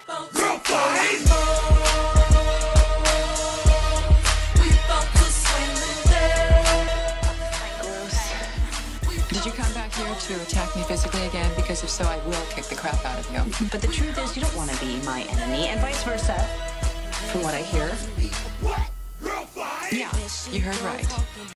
Did you come back here to attack me physically again? Because if so, I will kick the crap out of you. But the truth is, you don't want to be my enemy, and vice versa, from what I hear. Yeah, you heard right.